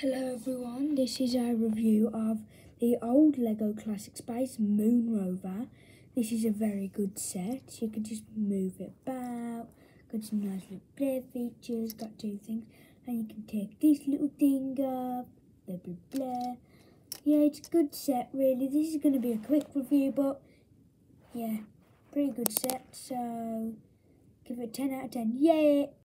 Hello everyone, this is a review of the old Lego Classic Space Moon Rover. This is a very good set. You can just move it about, got some nice little play features, got two things, and you can take this little thing up, blah blah blah. Yeah, it's a good set really. This is going to be a quick review, but yeah, pretty good set, so give it a 10 out of 10. Yay!